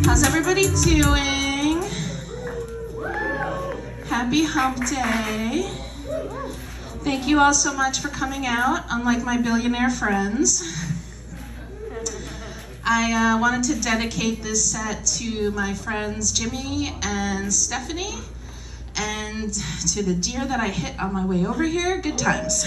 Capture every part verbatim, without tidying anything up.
How's everybody doing? Happy hump day. Thank you all so much for coming out, unlike my billionaire friends. I uh, wanted to dedicate this set to my friends Jimmy and Stephanie, and to the deer that I hit on my way over here. Good times.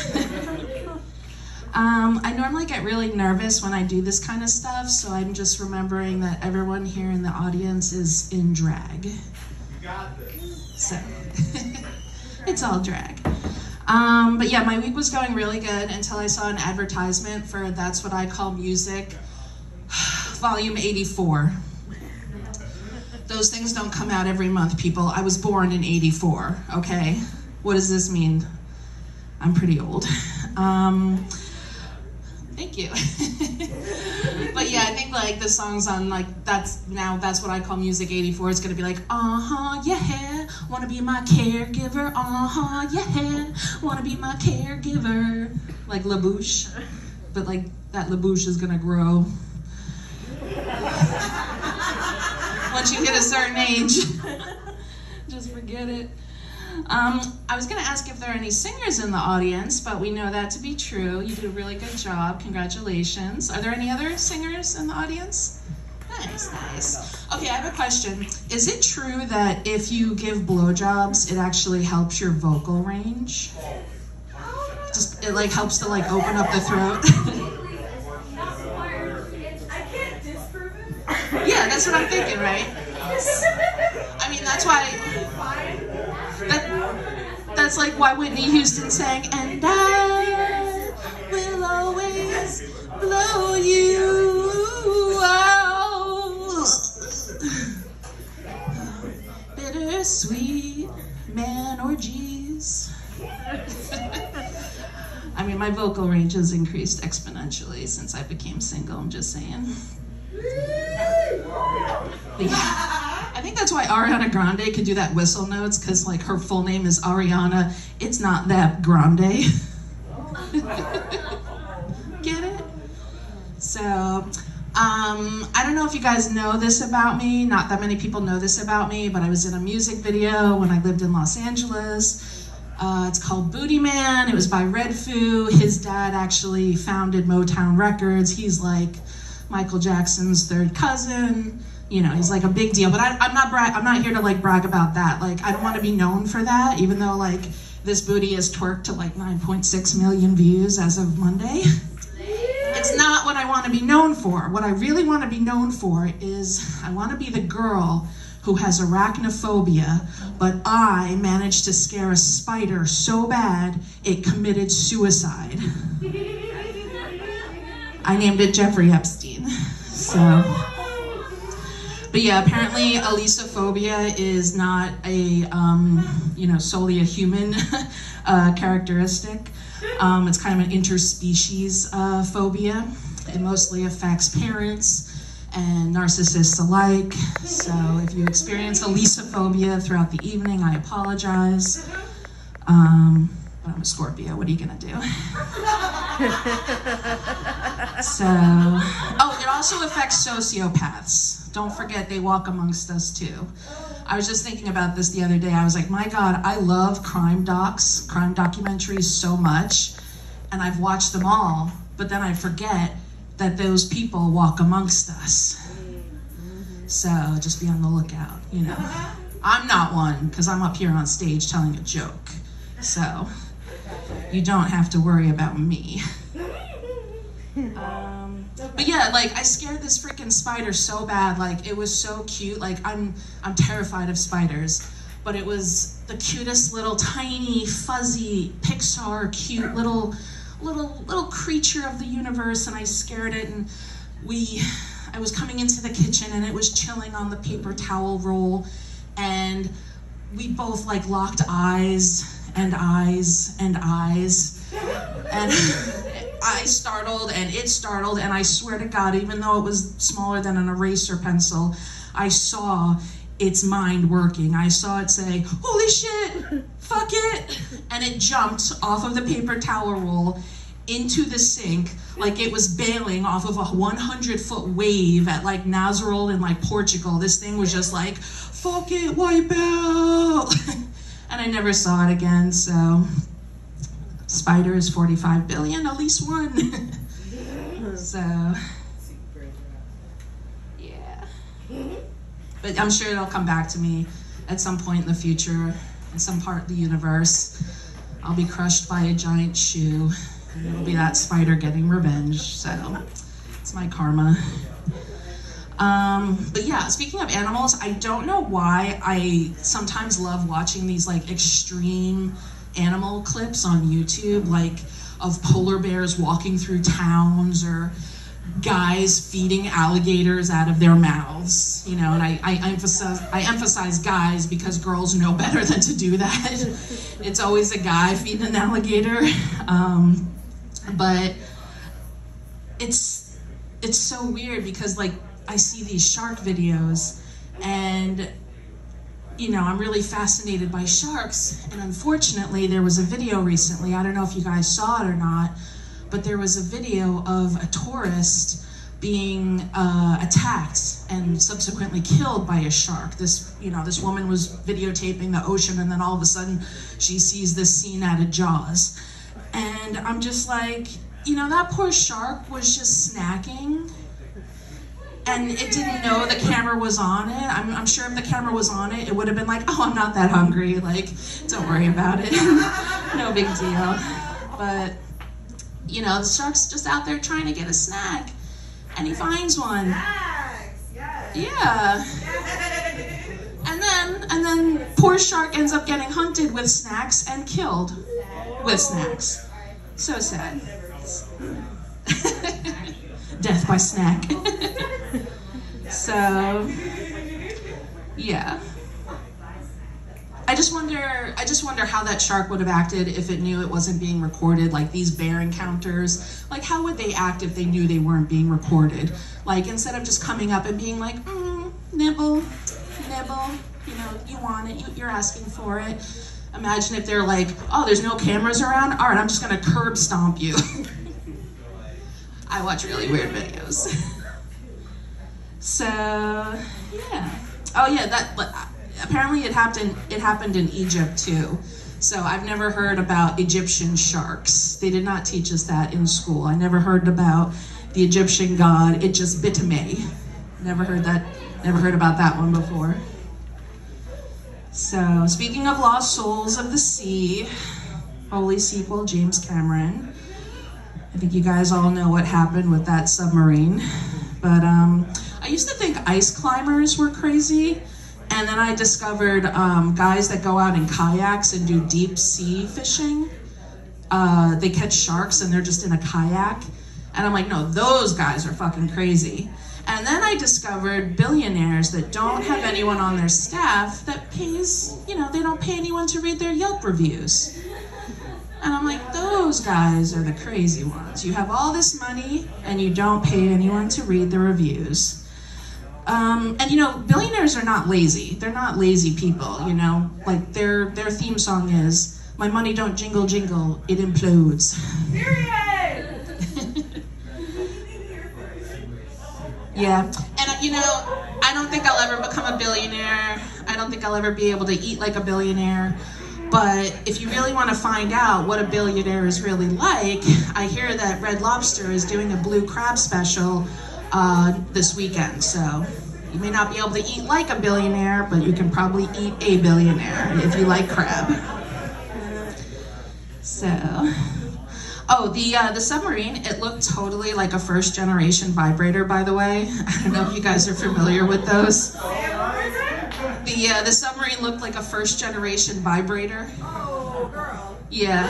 um, I normally get really nervous when I do this kind of stuff, so I'm just remembering that everyone here in the audience is in drag. You got this. So, it's all drag. Um, but yeah, my week was going really good until I saw an advertisement for That's What I Call Music, volume eighty-four. Those things don't come out every month, people. I was born in eighty-four, okay? What does this mean? I'm pretty old. Um, thank you. But yeah, I think like the songs on like, that's now, That's What I Call Music eighty-four, it's gonna be like, uh-huh, yeah, wanna be my caregiver, uh-huh, yeah, wanna be my caregiver. Like LaBouche, but like that LaBouche is gonna grow. Once you hit a certain age, just forget it. Um, I was gonna ask if there are any singers in the audience, but we know that to be true. You did a really good job, congratulations. Are there any other singers in the audience? Nice, nice. Okay, I have a question. Is it true that if you give blowjobs, it actually helps your vocal range? Just, it like helps to like open up the throat? Yeah, that's what I'm thinking, right? I mean, that's why, that, that's like why Whitney Houston sang, and I will always blow you out. Bittersweet man orgies. I mean, my vocal range has increased exponentially since I became single, I'm just saying. Yeah. I think that's why Ariana Grande could do that whistle notes, because like her full name is Ariana. It's not that Grande. Get it? So, um, I don't know if you guys know this about me. Not that many people know this about me, but I was in a music video when I lived in Los Angeles. Uh, it's called Booty Man. It was by Redfoo. His dad actually founded Motown Records. He's like Michael Jackson's third cousin. You know, he's like a big deal, but I, I'm not bra I'm not here to like brag about that. Like, I don't want to be known for that, even though like this booty has twerked to like nine point six million views as of Monday. It's not what I want to be known for. What I really want to be known for is I want to be the girl who has arachnophobia, but I managed to scare a spider so bad it committed suicide. I named it Jeffrey Epstein. So. But yeah, apparently allisophobia is not a, um, you know, solely a human uh, characteristic. Um, it's kind of an interspecies uh, phobia. It mostly affects parents and narcissists alike. So if you experience allisophobia throughout the evening, I apologize. Um, but I'm a Scorpio, what are you gonna do? So, oh, it also affects sociopaths. Don't forget, they walk amongst us too. I was just thinking about this the other day. I was like, my God, I love crime docs, crime documentaries so much, and I've watched them all, but then I forget that those people walk amongst us. So just be on the lookout, you know. I'm not one, because I'm up here on stage telling a joke. So you don't have to worry about me. Um, but yeah, like I scared this freaking spider so bad. Like it was so cute. Like I'm, I'm terrified of spiders, but it was the cutest little tiny fuzzy Pixar cute little, little, little creature of the universe. And I scared it, and we, I was coming into the kitchen and it was chilling on the paper towel roll, and we both like locked eyes and eyes and eyes, and I startled and it startled, and I swear to God, even though it was smaller than an eraser pencil, I saw its mind working. I saw it say, holy shit, fuck it, and it jumped off of the paper towel roll into the sink, Like it was bailing off of a hundred foot wave at like Nazarol in like Portugal. This thing was just like, fuck it, wipe out. And I never saw it again, so. Spider is forty-five billion, at least one. So, yeah. But I'm sure it'll come back to me at some point in the future, in some part of the universe. I'll be crushed by a giant shoe, and it'll be that spider getting revenge, so it's my karma. Um, but yeah, speaking of animals, I don't know why I sometimes love watching these like extreme animal clips on YouTube, like of polar bears walking through towns or guys feeding alligators out of their mouths, you know, and I, I emphasize I emphasize guys because girls know better than to do that. It's always a guy feeding an alligator. Um, but it's it's so weird because like I see these shark videos and you know, I'm really fascinated by sharks, and unfortunately there was a video recently, I don't know if you guys saw it or not, but there was a video of a tourist being uh, attacked and subsequently killed by a shark. This, you know, this woman was videotaping the ocean, and then all of a sudden she sees this scene out of Jaws. And I'm just like, you know, that poor shark was just snacking, and it didn't know the camera was on it. I'm, I'm sure if the camera was on it, it would have been like, oh, I'm not that hungry. Like, don't worry about it. No big deal. But, you know, the shark's just out there trying to get a snack, and he finds one. Yeah. And then, and then poor shark ends up getting hunted with snacks and killed with snacks. So sad. Death by snack. So, yeah. I just wonder, I just wonder how that shark would have acted if it knew it wasn't being recorded, like these bear encounters. Like, how would they act if they knew they weren't being recorded? Like, instead of just coming up and being like, mm, nibble, nibble, you know, you want it, you, you're asking for it. Imagine if they're like, oh, there's no cameras around? All right, I'm just gonna curb stomp you. I watch really weird videos. So, yeah. Oh yeah, that apparently it happened it happened in Egypt too. So I've never heard about Egyptian sharks. They did not teach us that in school. I never heard about the Egyptian god, it just bit me. Never heard that, never heard about that one before. So, speaking of lost souls of the sea, holy sequel, James Cameron. I think you guys all know what happened with that submarine. But um, I used to think ice climbers were crazy, and then I discovered um, guys that go out in kayaks and do deep sea fishing. Uh, they catch sharks and they're just in a kayak. And I'm like, no, those guys are fucking crazy. And then I discovered billionaires that don't have anyone on their staff that pays, you know, they don't pay anyone to read their Yelp reviews. And I'm like, those guys are the crazy ones. You have all this money and you don't pay anyone to read the reviews. Um, and you know, billionaires are not lazy. They're not lazy people, you know? Like their, their theme song is, my money don't jingle jingle, it implodes. Yeah, and you know, I don't think I'll ever become a billionaire. I don't think I'll ever be able to eat like a billionaire. But if you really want to find out what a billionaire is really like, I hear that Red Lobster is doing a blue crab special uh, this weekend. So you may not be able to eat like a billionaire, but you can probably eat a billionaire if you like crab. So, oh, the uh, the submarine, it looked totally like a first generation vibrator, by the way. I don't know if you guys are familiar with those. The, uh, the submarine looked like a first generation vibrator. Oh, girl. Yeah.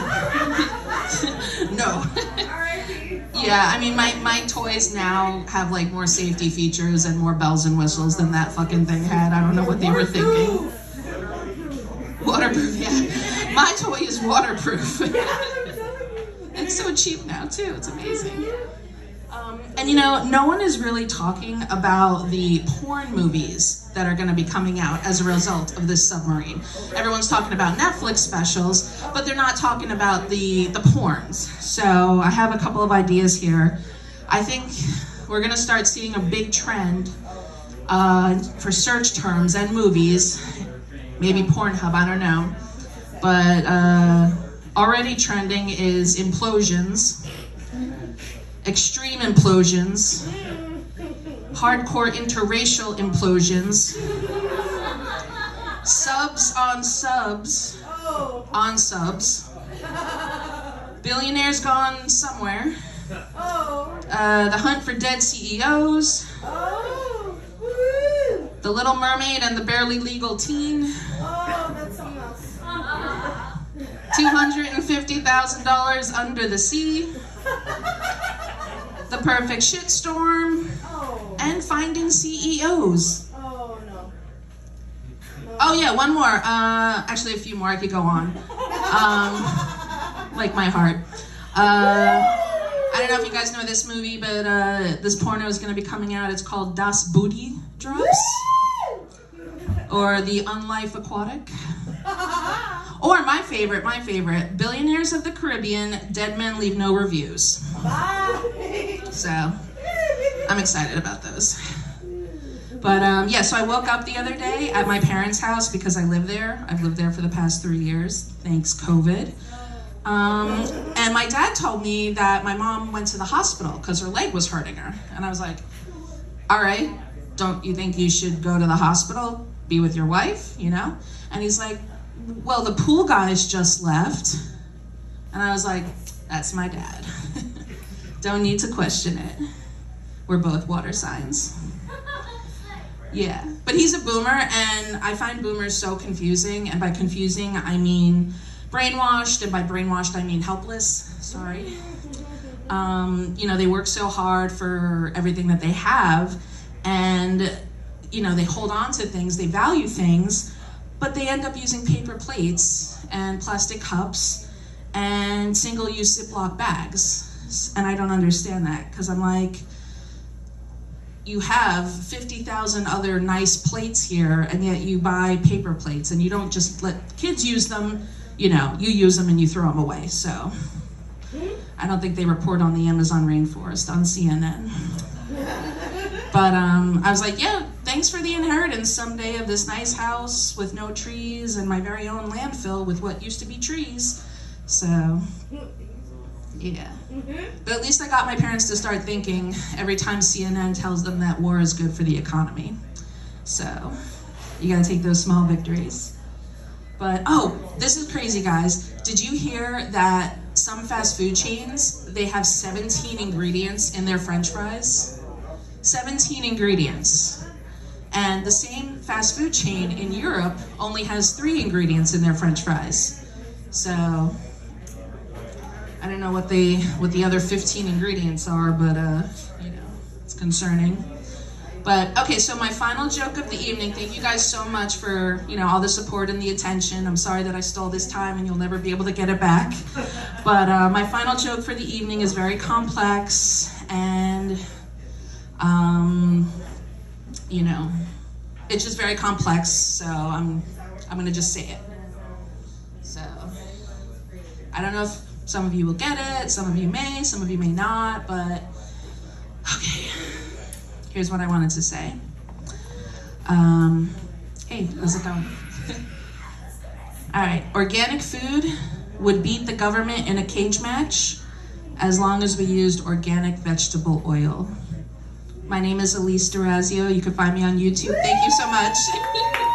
No. Yeah, I mean, my, my toys now have like more safety features and more bells and whistles than that fucking thing had. I don't know what they were thinking. Waterproof, yeah. My toy is waterproof. It's so cheap now too, it's amazing. Um, Um, and you know, no one is really talking about the porn movies that are going to be coming out as a result of this submarine. Everyone's talking about Netflix specials, but they're not talking about the, the porns. So I have a couple of ideas here. I think we're going to start seeing a big trend uh, for search terms and movies. Maybe Pornhub, I don't know. But uh, already trending is implosions, extreme implosions, hardcore interracial implosions, subs on subs on subs, billionaires gone somewhere, uh, the hunt for dead C E Os, The Little Mermaid and the Barely Legal Teen, two hundred fifty thousand dollars under the sea, The Perfect Shitstorm, oh. and Finding C E Os. Oh, no. no. Oh, yeah, one more. Uh, actually, a few more. I could go on. Um, like my heart. Uh, I don't know if you guys know this movie, but uh, this porno is going to be coming out. It's called Das Booty Drops. Or The Unlife Aquatic. Or my favorite, my favorite, Billionaires of the Caribbean, Dead Men Leave No Reviews. Bye. So, I'm excited about those. But um, yeah, so I woke up the other day at my parents' house because I live there. I've lived there for the past three years, thanks COVID. Um, and my dad told me that my mom went to the hospital because her leg was hurting her. And I was like, all right, don't you think you should go to the hospital, be with your wife, you know? And he's like, well, the pool guys just left. And I was like, that's my dad. Don't need to question it. We're both water signs. Yeah, but he's a boomer, and I find boomers so confusing. And by confusing, I mean brainwashed, and by brainwashed, I mean helpless. Sorry. Um, you know, they work so hard for everything that they have, and, you know, they hold on to things, they value things, but they end up using paper plates and plastic cups and single-use Ziploc bags. And I don't understand that, because I'm like, you have fifty thousand other nice plates here, and yet you buy paper plates, and you don't just let kids use them, you know, you use them and you throw them away. So I don't think they report on the Amazon rainforest on C N N. But um, I was like, yeah, thanks for the inheritance someday of this nice house with no trees and my very own landfill with what used to be trees. So, yeah. But at least I got my parents to start thinking every time C N N tells them that war is good for the economy. So, you gotta take those small victories. But, oh, this is crazy, guys. Did you hear that some fast food chains, they have seventeen ingredients in their French fries? seventeen ingredients. And the same fast food chain in Europe only has three ingredients in their French fries. So, I don't know what they what the other fifteen ingredients are, but uh, you know, it's concerning. But okay, so my final joke of the evening. Thank you guys so much for, you know, all the support and the attention. I'm sorry that I stole this time and you'll never be able to get it back. But uh, my final joke for the evening is very complex, and um, you know, it's just very complex. So I'm I'm gonna just say it. So I don't know if some of you will get it, some of you may, some of you may not, but okay. Here's what I wanted to say. Um, hey, how's it going? All right, organic food would beat the government in a cage match as long as we used organic vegetable oil. My name is Elise D'Orazio. You can find me on YouTube. Thank you so much.